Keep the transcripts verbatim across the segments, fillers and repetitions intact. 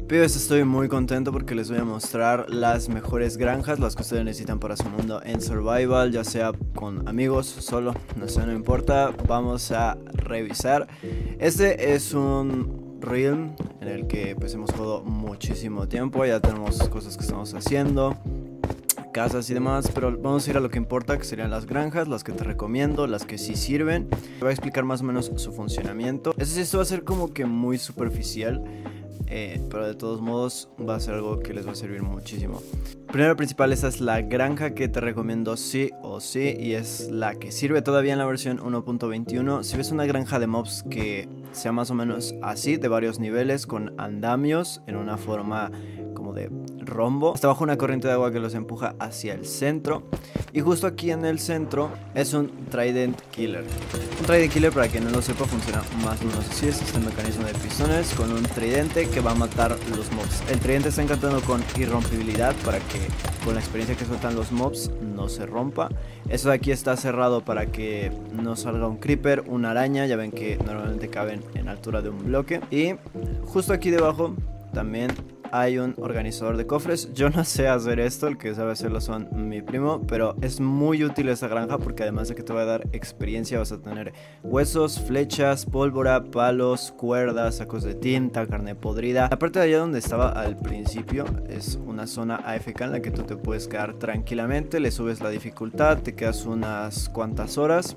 Pibes, estoy muy contento porque les voy a mostrar las mejores granjas, las que ustedes necesitan para su mundo en survival, ya sea con amigos, solo, no sé, no importa. Vamos a revisar. Este es un realm en el que pues hemos jugado muchísimo tiempo, ya tenemos cosas que estamos haciendo, casas y demás, pero vamos a ir a lo que importa, que serían las granjas, las que te recomiendo, las que sí sirven. Te voy a explicar más o menos su funcionamiento. Eso sí, esto va a ser como que muy superficial, eh, pero de todos modos va a ser algo que les va a servir muchísimo. Primero principal, esta es la granja que te recomiendo sí o sí, y es la que sirve todavía en la versión uno punto veintiuno. Si ves una granja de mobs que sea más o menos así, de varios niveles, con andamios en una forma como de rombo, está bajo una corriente de agua que los empuja hacia el centro, y justo aquí en el centro es un Trident Killer. Un Trident Killer, para quien no lo sepa, funciona más o menos así: es este mecanismo de pistones con un tridente que va a matar los mobs. El tridente está encantado con irrompibilidad para que con la experiencia que sueltan los mobs no se rompa. Eso de aquí está cerrado para que no salga un creeper, una araña, ya ven que normalmente caben en altura de un bloque. Y justo aquí debajo también hay un organizador de cofres. Yo no sé hacer esto, el que sabe hacerlo son mi primo, pero es muy útil esta granja porque además de que te va a dar experiencia, vas a tener huesos, flechas, pólvora, palos, cuerdas, sacos de tinta, carne podrida. La parte de allá donde estaba al principio es una zona A F K en la que tú te puedes quedar tranquilamente, le subes la dificultad, te quedas unas cuantas horas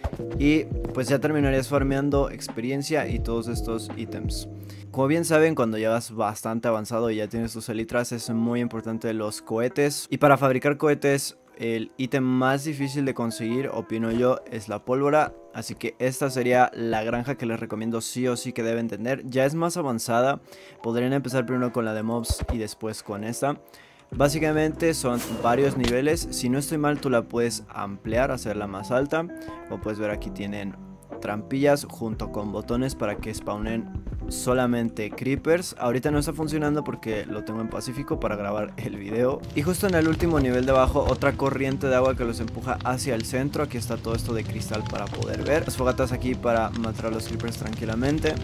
y pues ya terminarías farmeando experiencia y todos estos ítems. Como bien saben, cuando llegas bastante avanzado y ya tienes tus elitras, es muy importante los cohetes. Y para fabricar cohetes, el ítem más difícil de conseguir, opino yo, es la pólvora. Así que esta sería la granja que les recomiendo sí o sí que deben tener. Ya es más avanzada, podrían empezar primero con la de mobs y después con esta. Básicamente son varios niveles. Si no estoy mal, tú la puedes ampliar, hacerla más alta. Como puedes ver, aquí tienen trampillas junto con botones para que spawnen solamente creepers. Ahorita no está funcionando porque lo tengo en Pacífico para grabar el video. Y justo en el último nivel de abajo, otra corriente de agua que los empuja hacia el centro. Aquí está todo esto de cristal para poder ver. Las fogatas aquí para matar a los creepers tranquilamente.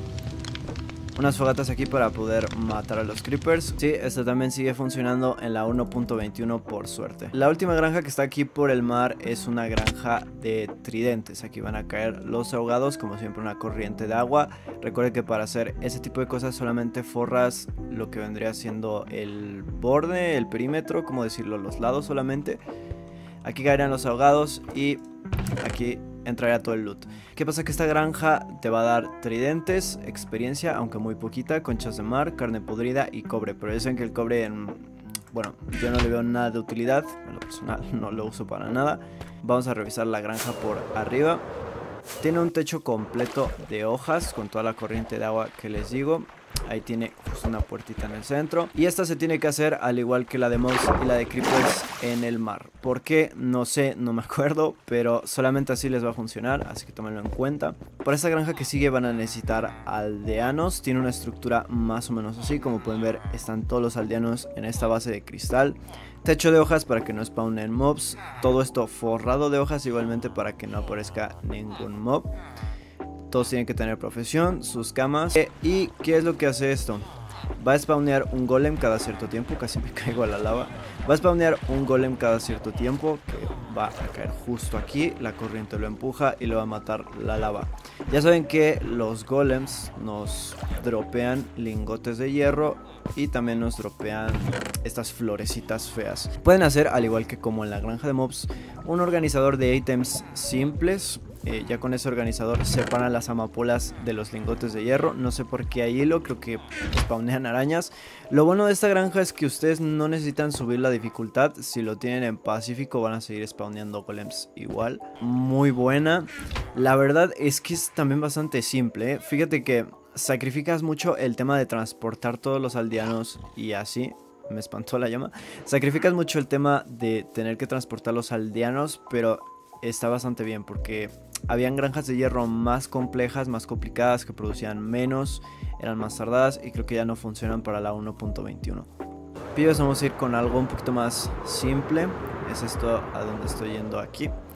Unas fogatas aquí para poder matar a los creepers. Sí, esto también sigue funcionando en la uno punto veintiuno por suerte. La última granja que está aquí por el mar es una granja de tridentes. Aquí van a caer los ahogados, como siempre una corriente de agua. Recuerde que para hacer ese tipo de cosas solamente forras lo que vendría siendo el borde, el perímetro, como decirlo, los lados solamente. Aquí caerían los ahogados y aquí entraría todo el loot. ¿Qué pasa? Que esta granja te va a dar tridentes, experiencia, aunque muy poquita, conchas de mar, carne podrida y cobre. Pero dicen que el cobre, en... bueno, yo no le veo nada de utilidad. En lo personal no lo uso para nada. Vamos a revisar la granja por arriba. Tiene un techo completo de hojas con toda la corriente de agua que les digo. Ahí tiene justo una puertita en el centro. Y esta se tiene que hacer al igual que la de mobs y la de creepers en el mar. ¿Por qué? No sé, no me acuerdo, pero solamente así les va a funcionar, así que tómenlo en cuenta. Para esta granja que sigue van a necesitar aldeanos. Tiene una estructura más o menos así. Como pueden ver, están todos los aldeanos en esta base de cristal. Techo de hojas para que no spawnen mobs. Todo esto forrado de hojas igualmente para que no aparezca ningún mob. Todos tienen que tener profesión, sus camas. Eh, ¿Y qué es lo que hace esto? Va a spawnear un golem cada cierto tiempo. Casi me caigo a la lava. Va a spawnear un golem cada cierto tiempo, que va a caer justo aquí. La corriente lo empuja y lo va a matar la lava. Ya saben que los golems nos dropean lingotes de hierro y también nos dropean estas florecitas feas. Pueden hacer, al igual que como en la granja de mobs, un organizador de ítems simples. Eh, ya con ese organizador separan las amapolas de los lingotes de hierro. No sé por qué hay hilo, creo que spawnean arañas. Lo bueno de esta granja es que ustedes no necesitan subir la dificultad. Si lo tienen en Pacífico van a seguir spawneando golems igual. Muy buena. La verdad es que es también bastante simple, ¿eh? Fíjate que sacrificas mucho el tema de transportar todos los aldeanos y así. Me espantó la llama. Sacrificas mucho el tema de tener que transportar los aldeanos, pero está bastante bien porque habían granjas de hierro más complejas, más complicadas, que producían menos, eran más tardadas y creo que ya no funcionan para la uno punto veintiuno. Pibes, vamos a ir con algo un poquito más simple. Es esto a donde estoy yendo aquí.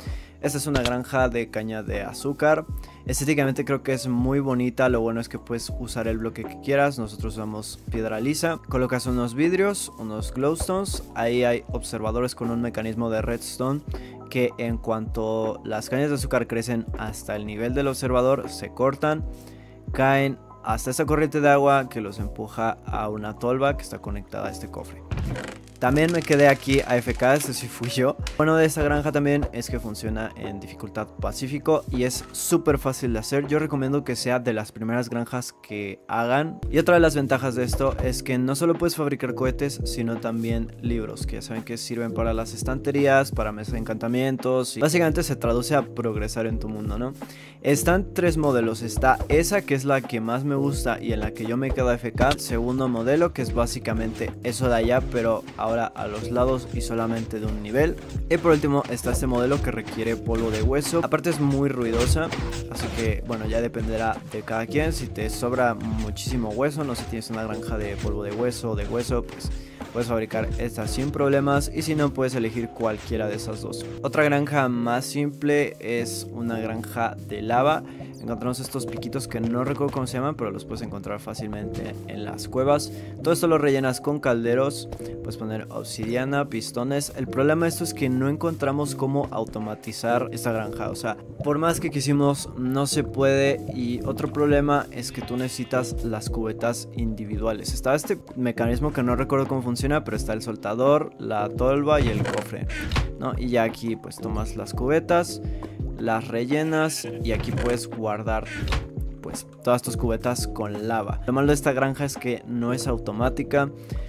Esta es una granja de caña de azúcar. Estéticamente creo que es muy bonita. Lo bueno es que puedes usar el bloque que quieras. Nosotros usamos piedra lisa. Colocas unos vidrios, unos glowstones. Ahí hay observadores con un mecanismo de redstone que en cuanto las cañas de azúcar crecen hasta el nivel del observador, se cortan, caen hasta esta corriente de agua que los empuja a una tolva que está conectada a este cofre. También me quedé aquí A F K, este sí fui yo. Bueno de esta granja también es que funciona en dificultad pacífico y es súper fácil de hacer. Yo recomiendo que sea de las primeras granjas que hagan. Y otra de las ventajas de esto es que no solo puedes fabricar cohetes, sino también libros, que ya saben que sirven para las estanterías, para mesas de encantamientos. Y básicamente se traduce a progresar en tu mundo, ¿no? Están tres modelos. Está esa, que es la que más me gusta y en la que yo me quedo A F K. Segundo modelo, que es básicamente eso de allá, pero ahora a los lados y solamente de un nivel. Y por último está este modelo que requiere polvo de hueso. Aparte es muy ruidosa, así que bueno, ya dependerá de cada quien. Si te sobra muchísimo hueso, no sé si tienes una granja de polvo de hueso o de hueso, pues puedes fabricar esta sin problemas, y si no, puedes elegir cualquiera de esas dos. Otra granja más simple es una granja de lava. Encontramos estos piquitos que no recuerdo cómo se llaman, pero los puedes encontrar fácilmente en las cuevas. Todo esto lo rellenas con calderos. Puedes poner obsidiana, pistones. El problema de esto es que no encontramos cómo automatizar esta granja. O sea, por más que quisimos, no se puede. Y otro problema es que tú necesitas las cubetas individuales. Está este mecanismo que no recuerdo cómo funciona, pero está el soltador, la tolva y el cofre, ¿no? Y ya aquí pues tomas las cubetas, las rellenas y aquí puedes guardar pues todas tus cubetas con lava. Lo malo de esta granja es que no es automática,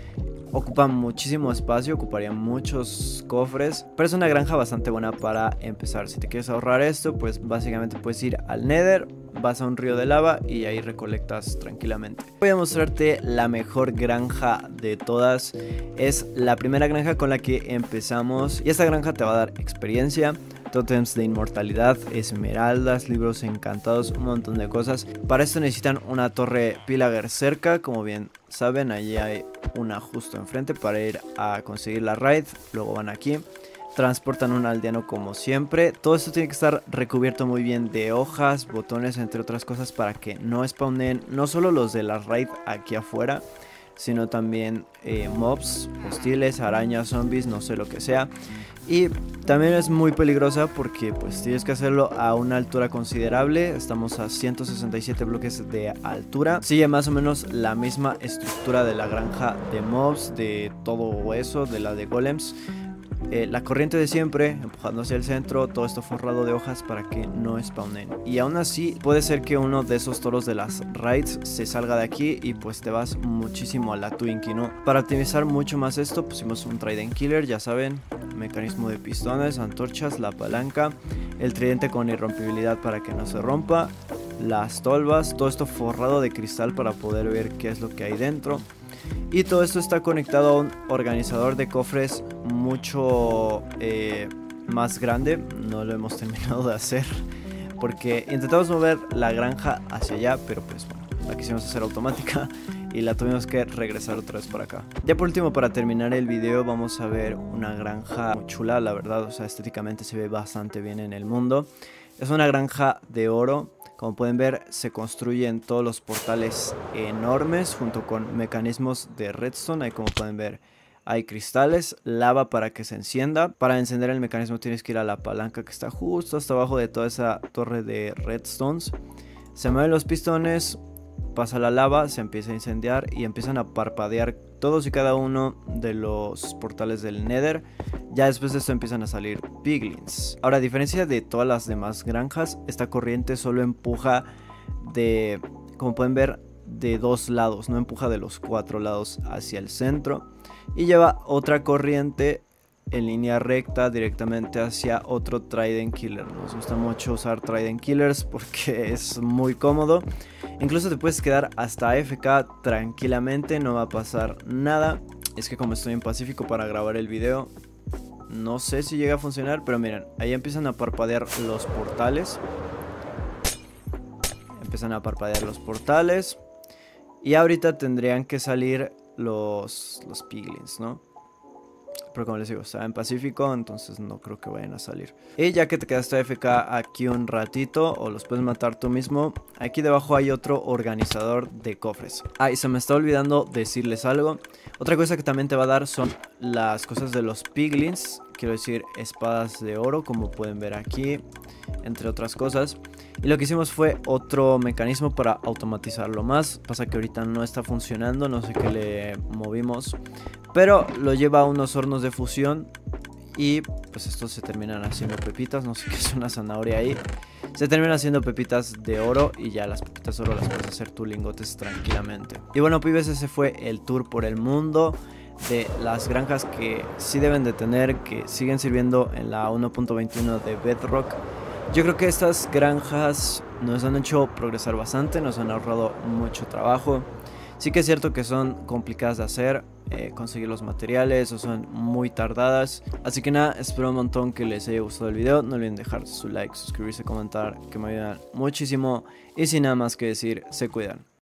ocupa muchísimo espacio, ocuparía muchos cofres, pero es una granja bastante buena para empezar. Si te quieres ahorrar esto, pues básicamente puedes ir al Nether, vas a un río de lava y ahí recolectas tranquilamente. Voy a mostrarte la mejor granja de todas. Es la primera granja con la que empezamos y esta granja te va a dar experiencia, tótems de inmortalidad, esmeraldas, libros encantados, un montón de cosas. Para esto necesitan una torre pillager cerca, como bien saben, allí hay una justo enfrente para ir a conseguir la raid. Luego van aquí, transportan un aldeano como siempre. Todo esto tiene que estar recubierto muy bien de hojas, botones, entre otras cosas, para que no spawnen no solo los de la raid aquí afuera, sino también eh, mobs hostiles, arañas, zombies, no sé lo que sea. Y también es muy peligrosa porque pues tienes que hacerlo a una altura considerable. Estamos a ciento sesenta y siete bloques de altura. Sigue más o menos la misma estructura de la granja de mobs, de todo eso, de la de golems. Eh, la corriente de siempre, empujando hacia el centro, todo esto forrado de hojas para que no spawnen. Y aún así puede ser que uno de esos toros de las raids se salga de aquí y pues te vas muchísimo a la Twinkie, ¿no? Para optimizar mucho más esto pusimos un Trident Killer, ya saben, mecanismo de pistones, antorchas, la palanca, el tridente con irrompibilidad para que no se rompa, las tolvas, todo esto forrado de cristal para poder ver qué es lo que hay dentro. Y todo esto está conectado a un organizador de cofres mucho eh, más grande. No lo hemos terminado de hacer porque intentamos mover la granja hacia allá, pero pues bueno, la quisimos hacer automática y la tuvimos que regresar otra vez por acá. Ya por último, para terminar el video, vamos a ver una granja muy chula, la verdad. O sea, estéticamente se ve bastante bien en el mundo. Es una granja de oro. Como pueden ver, se construyen todos los portales enormes junto con mecanismos de redstone. Ahí, como pueden ver, hay cristales, lava para que se encienda. Para encender el mecanismo tienes que ir a la palanca que está justo hasta abajo de toda esa torre de redstones. Se mueven los pistones, pasa la lava, se empieza a incendiar y empiezan a parpadear todos y cada uno de los portales del Nether. Ya después de esto empiezan a salir piglins. Ahora, a diferencia de todas las demás granjas, esta corriente solo empuja de, como pueden ver, de dos lados, no empuja de los cuatro lados hacia el centro. Y lleva otra corriente en línea recta directamente hacia otro Trident Killer. Nos gusta mucho usar Trident Killers porque es muy cómodo. Incluso te puedes quedar hasta A F K tranquilamente, no va a pasar nada. Es que como estoy en Pacífico para grabar el video, no sé si llega a funcionar, pero miren, ahí empiezan a parpadear los portales. Empiezan a parpadear los portales. Y ahorita tendrían que salir los, los piglins, ¿no? Pero como les digo, está en Pacífico, entonces no creo que vayan a salir. Y ya que te quedaste A F K aquí un ratito, o los puedes matar tú mismo, aquí debajo hay otro organizador de cofres. Ah, y se me está olvidando decirles algo. Otra cosa que también te va a dar son las cosas de los piglins. Quiero decir, espadas de oro, como pueden ver aquí, entre otras cosas. Y lo que hicimos fue otro mecanismo para automatizarlo más. Pasa que ahorita no está funcionando, no sé qué le movimos, pero lo lleva a unos hornos de fusión y pues estos se terminan haciendo pepitas. No sé qué es una zanahoria ahí. Se terminan haciendo pepitas de oro y ya las pepitas de oro las puedes hacer tú lingotes tranquilamente. Y bueno, pibes, ese fue el tour por el mundo de las granjas que sí deben de tener, que siguen sirviendo en la uno punto veintiuno de Bedrock. Yo creo que estas granjas nos han hecho progresar bastante, nos han ahorrado mucho trabajo. Sí que es cierto que son complicadas de hacer, eh, conseguir los materiales o son muy tardadas. Así que nada, espero un montón que les haya gustado el video. No olviden dejar su like, suscribirse, comentar, que me ayudan muchísimo. Y sin nada más que decir, se cuidan.